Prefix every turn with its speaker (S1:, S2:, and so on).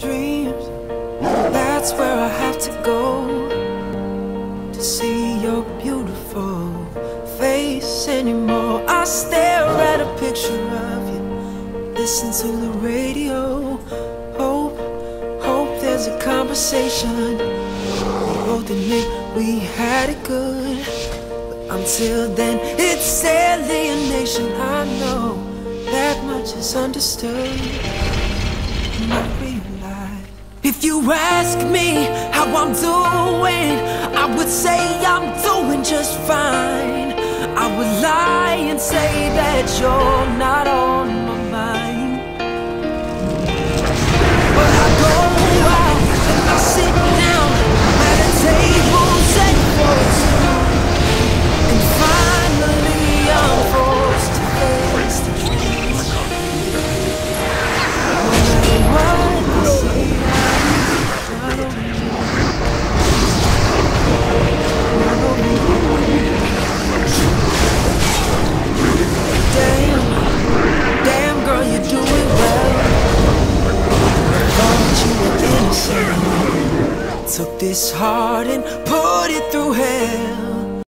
S1: dreams. That's where I have to go to see your beautiful face anymore. I stare at a picture of you, listen to the radio, hope there's a conversation. We both admit we had it good, but until then it's alienation. I know that much is understood. I realize if you ask me how I'm doing, I would say I'm doing just fine. I would lie and say that you're not on my mind. But I go out and I sit down at a table set for two, and finally I'm forced to face the truth. No matter what I say, I don't Damn girl, you're doing well. Thought you were innocent. Took this heart and put it through hell.